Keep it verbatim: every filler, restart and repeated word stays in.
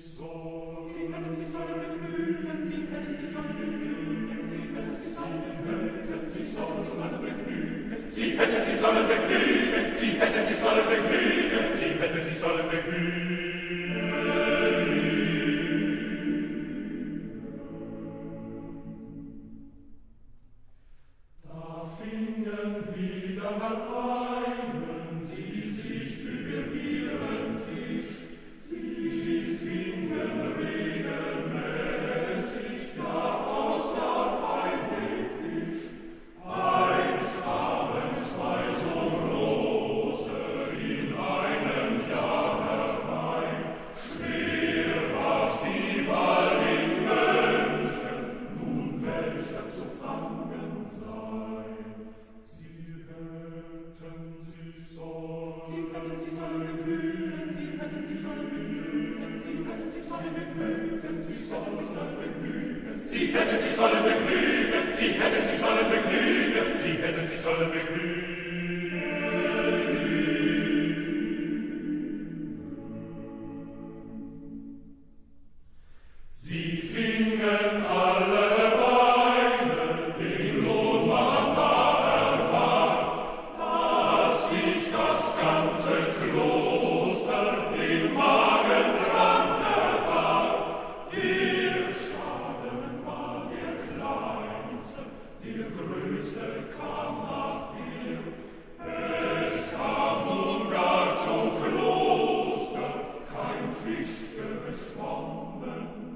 Sie hätten sich sollen begnügen, Sie hätten sich sollen begnügen, Sie hätten sich sollen begnügen. Da fingen wieder mal einen, Sie sich für ihren Tisch. Sie, sie fingen regelmäßig, ja außer bei dem Fisch. Einst kamen zwei so große in einem Jahr herbei. Schwer war's die Wahl in München, nun welcher zu fangen sei. Sie hätten sich sollen, Sie hätten sich sollen begnügen, Sie hätten sich sollen begnügen, Sie hätten sich sollen begnügen, Sie sollen sich sollen begnügen, Sie hätten sich sollen begnügen, Sie hätten sich sollen begnügen, Sie hätten sich sollen begnügen. Sie fingen alle Weine, den Lohn man da erwarb, dass sich das ganze Kloster den Magendrang verbarg. Der Schaden war der kleinste, der größte kam nachher. Es kam nun gar zum Kloster kein Fisch geschwommen.